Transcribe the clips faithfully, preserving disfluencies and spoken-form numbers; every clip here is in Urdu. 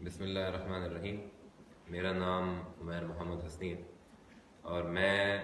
بسم اللہ الرحمن الرحیم۔ میرا نام عمیر محمد حسنی ہے اور میں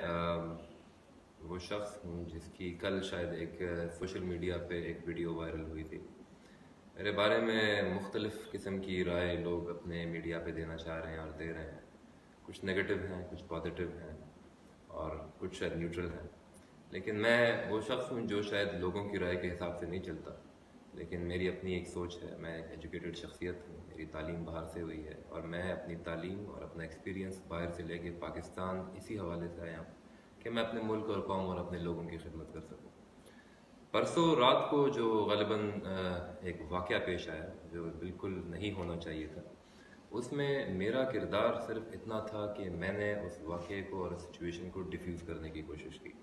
وہ شخص ہوں جس کی کل شاید ایک سوشل میڈیا پہ ایک ویڈیو وائرل ہوئی تھی۔ میرے بارے میں مختلف قسم کی رائے لوگ اپنے میڈیا پہ دینا چاہ رہے ہیں اور دے رہے ہیں، کچھ نگیٹو ہیں، کچھ پازیٹیو ہیں اور کچھ شاید نیوٹرل ہیں، لیکن میں وہ شخص ہوں جو شاید لوگوں کی رائے کے حساب سے نہیں چلتا، لیکن میری اپنی ایک سوچ ہے۔ میں ایک ایجوکیٹڈ شخصیت ہوں، میری تعلیم باہر سے ہوئی ہے اور میں اپنی تعلیم اور اپنا ایکسپیرینس باہر سے لے کے پاکستان اسی حوالے سے آیا ہوں کہ میں اپنے ملک اور قوم اور اپنے لوگوں کی خدمت کر سکوں۔ پرسوں رات کو جو غالباً ایک واقعہ پیش آیا جو بالکل نہیں ہونا چاہیے تھا، اس میں میرا کردار صرف اتنا تھا کہ میں نے اس واقعے کو اور سچویشن کو ڈیفیوز کرنے کی کوشش کی۔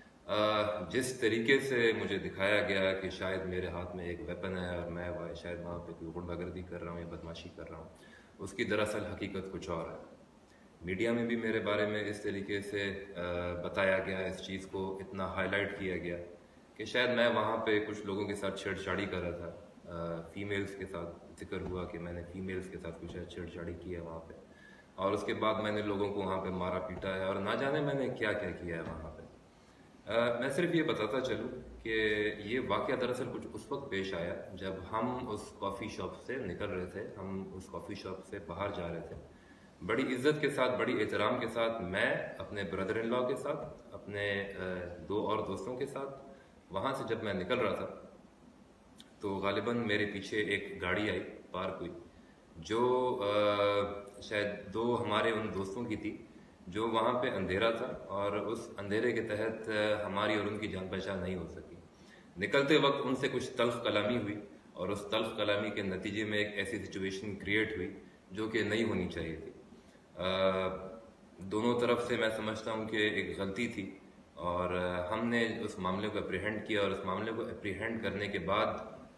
جس طریقے سے مجھے دکھایا گیا کہ شاید میرے ہاتھ میں ایک ویپن ہے اور میں شاید وہاں پہ کوئی غنڈہ گردی کر رہا ہوں یا بدماشی کر رہا ہوں، اس کی دراصل حقیقت کچھ اور ہے۔ میڈیا میں بھی میرے بارے میں اس طریقے سے بتایا گیا، اس چیز کو اتنا ہائی لائٹ کیا گیا کہ شاید میں وہاں پہ کچھ لوگوں کے ساتھ چھیڑ چھاڑی کر رہا تھا۔ فیمیلز کے ساتھ ذکر ہوا کہ میں نے فیمیلز کے ساتھ کچھ چھیڑ چھاڑی کی ہے وہاں پہ، اور اس کے بعد میں نے لوگوں کو وہاں پہ مارا پیٹا ہے اور نہ جانے میں نے کیا کیا کیا ہے وہاں پہ۔ میں صرف یہ بتاتا چلوں کہ یہ واقعہ دراصل کچھ اس وقت پیش آیا جب ہم اس کافی شاپ سے نکل رہے تھے، ہم اس کافی شاپ سے باہر جا رہے تھے، بڑی عزت کے ساتھ، بڑی احترام کے ساتھ، میں اپنے بردر ان لا کے ساتھ، اپنے دو اور دوستوں کے ساتھ وہاں سے جب میں نکل رہا تھا تو غالباً میرے پیچھے ایک گاڑی آئی، پارک ہوئی، جو شاید دو ہمارے ان دوستوں کی تھی جو وہاں پہ اندھیرا تھا اور اس اندھیرے کے تحت ہماری اور ان کی جان پہچان نہیں ہو سکی۔ نکلتے وقت ان سے کچھ تلخ کلامی ہوئی اور اس تلخ کلامی کے نتیجے میں ایک ایسی سچویشن کریٹ ہوئی جو کہ نہیں ہونی چاہیے تھی۔ دونوں طرف سے میں سمجھتا ہوں کہ ایک غلطی تھی اور ہم نے اس معاملے کو اپریہینڈ کیا، اور اس معاملے کو اپریہینڈ کرنے کے بعد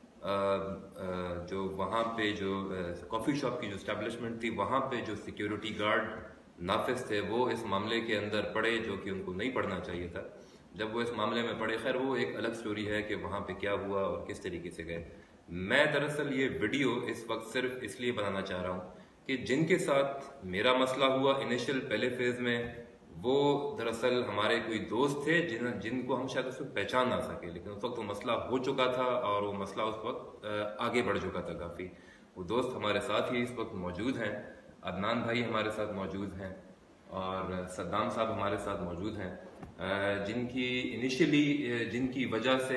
جو وہاں پہ جو کافی شاپ کی جو اسٹیبلشمنٹ تھی، وہاں پہ جو سیکیورٹی گارڈ نافذ تھے وہ اس معاملے کے اندر پڑے جو کہ ان کو نہیں پڑھنا چاہیے تھا۔ جب وہ اس معاملے میں پڑے، خیر وہ ایک الگ سٹوری ہے کہ وہاں پہ کیا ہوا اور کس طریقے سے گئے۔ میں دراصل یہ ویڈیو اس وقت صرف اس لیے بنانا چاہ رہا ہوں کہ جن کے ساتھ میرا مسئلہ ہوا انیشل پہلے فیز میں، وہ دراصل ہمارے کوئی دوست تھے جن جن کو ہم شاید اس وقت پہچان نہ سکے، لیکن اس وقت وہ مسئلہ ہو چکا تھا اور وہ مسئلہ اس وقت آگے بڑھ چکا تھا کافی۔ وہ دوست ہمارے ساتھ ہی اس وقت موجود ہیں، عدنان بھائی ہمارے ساتھ موجود ہیں اور صدام صاحب ہمارے ساتھ موجود ہیں، جن کی انیشلی جن کی وجہ سے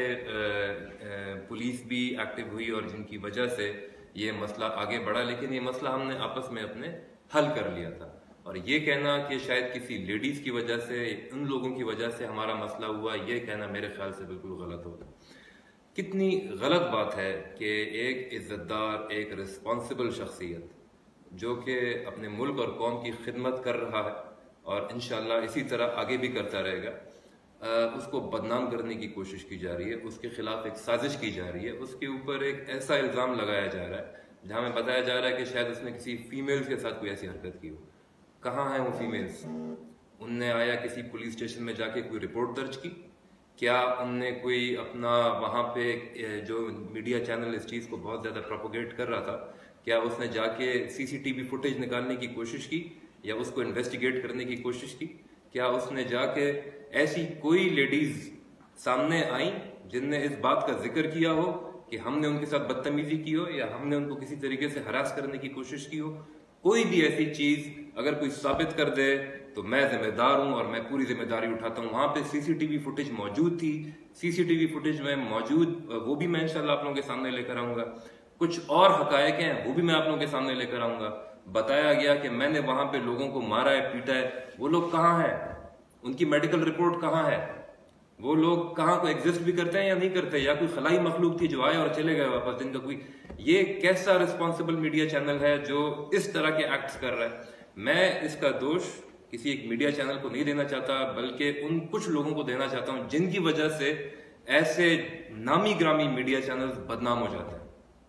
پولیس بھی ایکٹیو ہوئی اور جن کی وجہ سے یہ مسئلہ آگے بڑھا، لیکن یہ مسئلہ ہم نے آپس میں اپنے حل کر لیا تھا۔ اور یہ کہنا کہ شاید کسی لیڈیز کی وجہ سے، ان لوگوں کی وجہ سے ہمارا مسئلہ ہوا، یہ کہنا میرے خیال سے بالکل غلط ہوگا۔ کتنی غلط بات ہے کہ ایک عزت دار، ایک رسپانسبل شخصیت جو کہ اپنے ملک اور قوم کی خدمت کر رہا ہے اور انشاءاللہ اسی طرح آگے بھی کرتا رہے گا، اس کو بدنام کرنے کی کوشش کی جا رہی ہے، اس کے خلاف ایک سازش کی جا رہی ہے، اس کے اوپر ایک ایسا الزام لگایا جا رہا ہے جہاں میں بتایا جا رہا ہے کہ شاید اس نے کسی فیمیلز کے ساتھ کوئی ایسی حرکت کی ہو۔ کہاں ہیں وہ فیمیلز؟ ان نے آیا کسی پولیس اسٹیشن میں جا کے کوئی رپورٹ درج کی؟ کیا ان نے کوئی اپنا وہاں پہ جو میڈیا چینل اس چیز کو بہت زیادہ پروپوگیٹ کر رہا تھا، کیا اس نے جا کے سی سی ٹی وی فوٹیج نکالنے کی کوشش کی یا اس کو انویسٹیگیٹ کرنے کی کوشش کی؟ کیا اس نے جا کے ایسی کوئی لیڈیز سامنے آئیں جن نے اس بات کا ذکر کیا ہو کہ ہم نے ان کے ساتھ بدتمیزی کی ہو یا ہم نے ان کو کسی طریقے سے ہراس کرنے کی کوشش کی ہو؟ کوئی بھی ایسی چیز اگر کوئی ثابت کر دے تو میں ذمہ دار ہوں اور میں پوری ذمہ داری اٹھاتا ہوں۔ وہاں پہ سی سی ٹی وی فوٹیج موجود تھی، سی سی ٹی وی فوٹیج میں موجود وہ بھی میں انشاءاللہ آپ لوگوں کے سامنے لے کر آؤں گا۔ کچھ اور حقائق ہیں وہ بھی میں آپ لوگوں کے سامنے لے کر آؤں گا۔ بتایا گیا کہ میں نے وہاں پہ لوگوں کو مارا ہے، پیٹا ہے، وہ لوگ کہاں ہیں؟ ان کی میڈیکل رپورٹ کہاں ہے؟ وہ لوگ کہاں کو ایگزسٹ بھی کرتے ہیں یا نہیں کرتے، یا کوئی خلائی مخلوق تھی جو آئے اور چلے گئے واپس، جن کا کوئی یہ کیسا رسپانسبل میڈیا چینل ہے جو اس طرح کے ایکٹس کر رہا ہے؟ میں اس کا دوش کسی ایک میڈیا چینل کو نہیں دینا چاہتا، بلکہ ان کچھ لوگوں کو دینا چاہتا ہوں جن کی وجہ سے ایسے نامی گرامی میڈیا چینلز بدنام ہو جاتے ہیں۔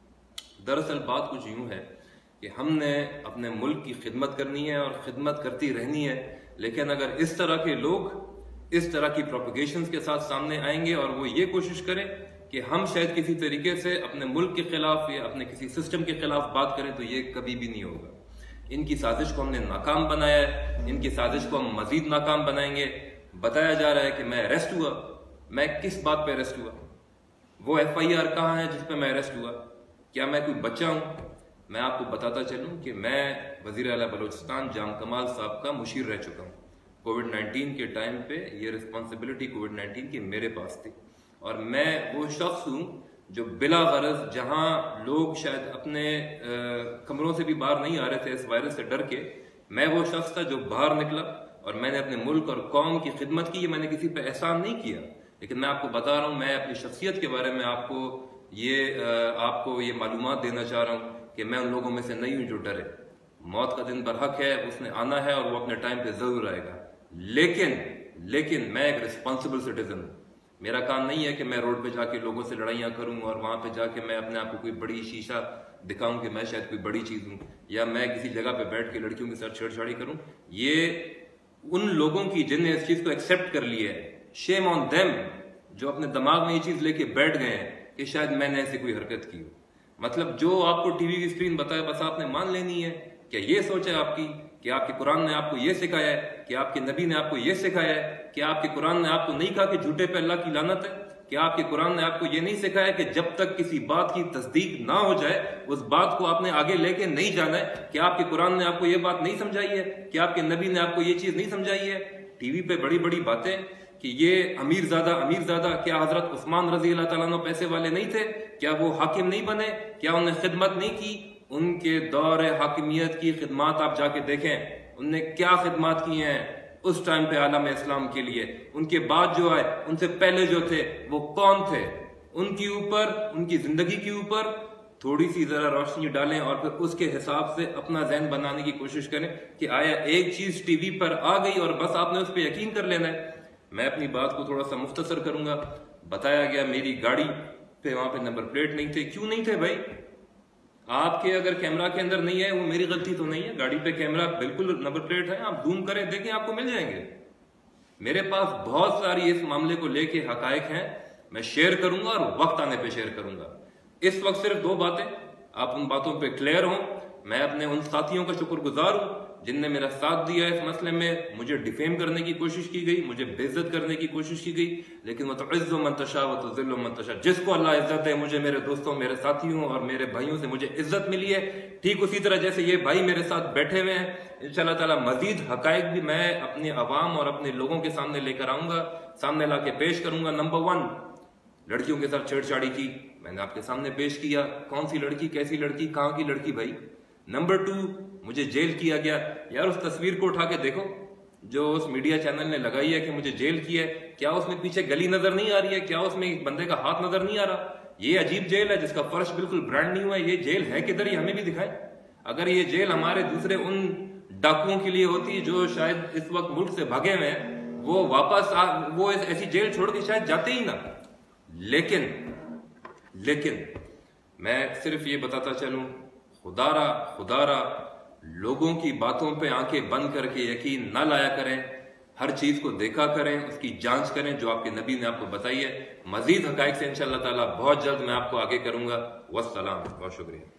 دراصل بات کچھ یوں ہے کہ ہم نے اپنے ملک کی خدمت کرنی ہے اور خدمت کرتی رہنی ہے، لیکن اگر اس طرح کے لوگ اس طرح کی پروپیگیشنز کے ساتھ سامنے آئیں گے اور وہ یہ کوشش کریں کہ ہم شاید کسی طریقے سے اپنے ملک کے خلاف یا اپنے کسی سسٹم کے خلاف بات کریں تو یہ کبھی بھی نہیں ہوگا. ان کی سازش کو ہم نے ناکام بنایا ہے, ان کی سازش کو ہم مزید ناکام بنائیں گے. بتایا جا رہا ہے کہ میں اریسٹ ہوا, میں کس بات پہ اریسٹ ہوا؟ وہ ایف آئی آر کہاں ہے جس پہ میں اریسٹ ہوا؟ کیا میں کوئی بچہ ہوں؟ میں آپ کو بتاتا چلوں کہ میں وزیر اعلیٰ بلوچستان جام کمال صاحب کا مشیر رہ چکا ہوں. کووڈ نائنٹین کے ٹائم پہ یہ رسپانسبلٹی کووڈ نائنٹین کی میرے پاس تھی, اور میں وہ شخص ہوں جو بلا غرض جہاں لوگ شاید اپنے کمروں سے بھی باہر نہیں آ رہے تھے اس وائرس سے ڈر کے, میں وہ شخص تھا جو باہر نکلا اور میں نے اپنے ملک اور قوم کی خدمت کی. میں نے کسی پہ احسان نہیں کیا, لیکن میں آپ کو بتا رہا ہوں, میں اپنی شخصیت کے بارے میں آپ کو یہ آپ کو یہ معلومات دینا چاہ رہا ہوں کہ میں ان لوگوں میں سے نہیں ہوں جو ڈرے. موت کا دن برحق ہے, اس نے آنا ہے اور وہ اپنے ٹائم پہ ضرور آئے گا, لیکن لیکن میں ایک رسپانسبل سٹیزن ہوں. میرا کام نہیں ہے کہ میں روڈ پہ جا کے لوگوں سے لڑائیاں کروں اور وہاں پہ جا کے میں اپنے آپ کو کوئی بڑی شیشہ دکھاؤں کہ میں شاید کوئی بڑی چیز ہوں, یا میں کسی جگہ پہ بیٹھ کے لڑکیوں کے ساتھ چھیڑ چھاڑی کروں. یہ ان لوگوں کی جن نے اس چیز کو ایکسیپٹ کر لیا ہے, شیم آن دیم, جو اپنے دماغ میں یہ چیز لے کے بیٹھ گئے ہیں کہ شاید میں نے ایسی کوئی حرکت کی ہو. مطلب جو آپ کو ٹی وی کی اسکرین بتایا بس آپ نے مان لینی ہے. کیا یہ سوچ ہے آپ کی کہ آپ کے قرآن نے آپ کو یہ سکھایا ہے, کہ آپ کے نبی نے آپ کو یہ سکھایا ہے, کہ آپ کے قرآن نے آپ کو نہیں کہا کہ جھوٹے پہ اللہ کی لعنت ہے, کہ آپ کے قرآن نے آپ کو یہ نہیں سکھایا کہ جب تک کسی بات کی تصدیق نہ ہو جائے اس بات کو آپ نے آگے لے کے نہیں جانا ہے, کہ آپ کے قرآن نے آپ کو یہ بات نہیں سمجھائی ہے, کہ آپ کے نبی نے آپ کو یہ چیز نہیں سمجھائی ہے. ٹی وی پہ بڑی بڑی باتیں کہ یہ امیر زادہ امیر زادہ, کیا حضرت عثمان رضی اللہ تعالیٰ عنہ پیسے والے نہیں تھے؟ کیا وہ حاکم نہیں بنے؟ کیا انہوں نے خدمت نہیں کی؟ ان کے دور حاکمیت کی خدمات آپ جا کے دیکھیں, ان نے کیا خدمات کی ہیں اس ٹائم پہ عالم اسلام کے لیے. ان کے بعد جو آئے, ان سے پہلے جو تھے وہ کون تھے؟ ان کے اوپر, ان کی زندگی کے اوپر تھوڑی سی ذرا روشنی ڈالیں اور پھر اس کے حساب سے اپنا ذہن بنانے کی کوشش کریں کہ آیا ایک چیز ٹی وی پر آ گئی اور بس آپ نے اس پہ یقین کر لینا ہے. میں اپنی بات کو تھوڑا سا مختصر کروں گا. بتایا گیا میری گاڑی پہ وہاں پہ نمبر پلیٹ نہیں تھے. کیوں نہیں تھے بھائی؟ آپ کے اگر کیمرہ کے اندر نہیں ہے وہ میری غلطی تو نہیں ہے. گاڑی پہ کیمرہ بالکل نمبر پلیٹ ہے, آپ زوم کریں دیکھیں آپ کو مل جائیں گے. میرے پاس بہت ساری اس معاملے کو لے کے حقائق ہیں, میں شیئر کروں گا اور وقت آنے پہ شیئر کروں گا. اس وقت صرف دو باتیں, آپ ان باتوں پہ کلیئر ہوں. میں اپنے ان ساتھیوں کا شکر گزار ہوں جن نے میرا ساتھ دیا اس مسئلے میں. مجھے ڈیفیم کرنے کی کوشش کی گئی, مجھے بے عزت کرنے کی کوشش کی گئی, لیکن وَتُعِزُّ مَن تَشَاءُ وَتُذِلُّ مَن تَشَاءُ, جس کو اللہ عزت ہے, مجھے میرے دوستوں, میرے ساتھیوں اور میرے بھائیوں سے مجھے عزت ملی ہے. ٹھیک اسی طرح جیسے یہ بھائی میرے ساتھ بیٹھے ہوئے ہیں, انشاءاللہ تعالیٰ مزید حقائق بھی میں اپنے عوام اور اپنے لوگوں کے سامنے لے کر آؤں گا, سامنے لا کے پیش کروں گا. نمبر ون, لڑکیوں کے ساتھ چھیڑ چھاڑی کی, میں نے آپ کے سامنے پیش کیا. کون سی لڑکی, کیسی لڑکی, کہاں کی لڑکی بھائی. نمبر ٹو, مجھے جیل کیا گیا. یار اس تصویر کو اٹھا کے دیکھو جو اس میڈیا چینل نے لگائی ہے کہ مجھے جیل کی ہے. کیا اس میں پیچھے گلی نظر نہیں آ رہی ہے؟ کیا اس میں ایک بندے کا ہاتھ نظر نہیں آ رہا؟ یہ عجیب جیل ہے جس کا فرش بالکل برانڈ نہیں ہوا ہے. یہ جیل ہے کدھر, یہ ہمیں بھی دکھائے. اگر یہ جیل ہمارے دوسرے ان ڈاکوؤں کے لیے ہوتی جو شاید اس وقت ملک سے بھاگے ہوئے ہیں, وہ واپس آ, وہ ایسی جیل چھوڑ کے شاید جاتے ہی نہ. لیکن لیکن میں صرف یہ بتاتا چلوں, خدا را خدا را لوگوں کی باتوں پہ آنکھیں بند کر کے یقین نہ لایا کریں. ہر چیز کو دیکھا کریں, اس کی جانچ کریں جو آپ کے نبی نے آپ کو بتائی ہے. مزید حقائق سے انشاءاللہ تعالیٰ بہت جلد میں آپ کو آگے کروں گا. والسلام, بہت شکریہ.